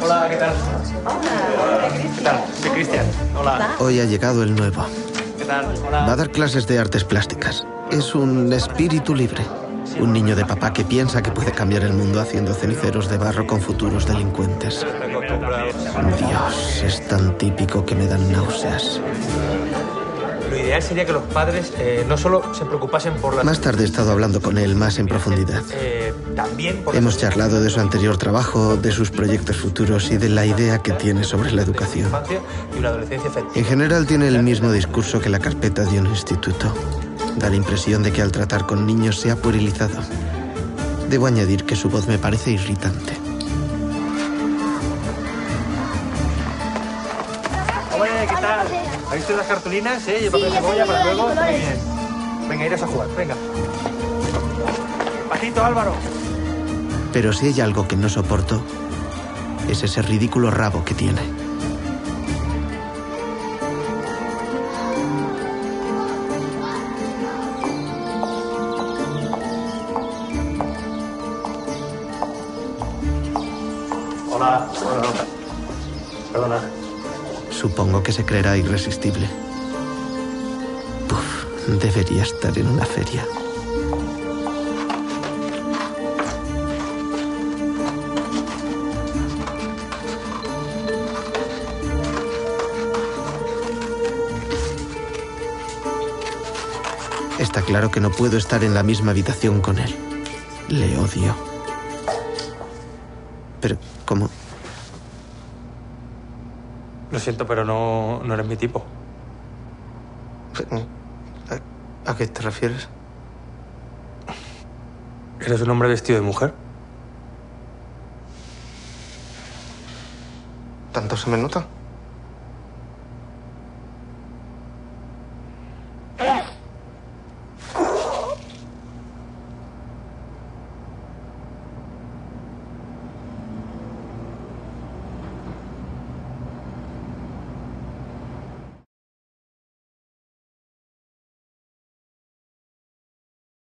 Hola, ¿qué tal? ¿Qué tal? Soy Cristian. Hola. Hoy ha llegado el nuevo. ¿Qué tal? Hola. Va a dar clases de artes plásticas. Es un espíritu libre. Un niño de papá que piensa que puede cambiar el mundo haciendo ceniceros de barro con futuros delincuentes. Dios, es tan típico que me dan náuseas. Lo ideal sería que los padres no solo se preocupasen por la... Más tarde he estado hablando con él más en profundidad. También por Hemos charlado de su anterior trabajo, de sus proyectos futuros y de la idea que tiene sobre la educación. Y una adolescencia efectiva. En general tiene el mismo discurso que la carpeta de un instituto. Da la impresión de que al tratar con niños se ha puerilizado. Debo añadir que su voz me parece irritante. Hombre, ¿qué tal? ¿Has visto las cartulinas? ¿Sí? Y papel de cebolla para luego. Muy bien. Venga, irás a jugar. Venga. Pasito, Álvaro. Pero si hay algo que no soporto, es ese ridículo rabo que tiene. Hola. Perdona. Supongo que se creerá irresistible. Uf, debería estar en una feria. Está claro que no puedo estar en la misma habitación con él. Le odio. Pero, ¿cómo? Lo siento, pero no eres mi tipo. ¿A qué te refieres? ¿Eres un hombre vestido de mujer? ¿Tanto se me nota?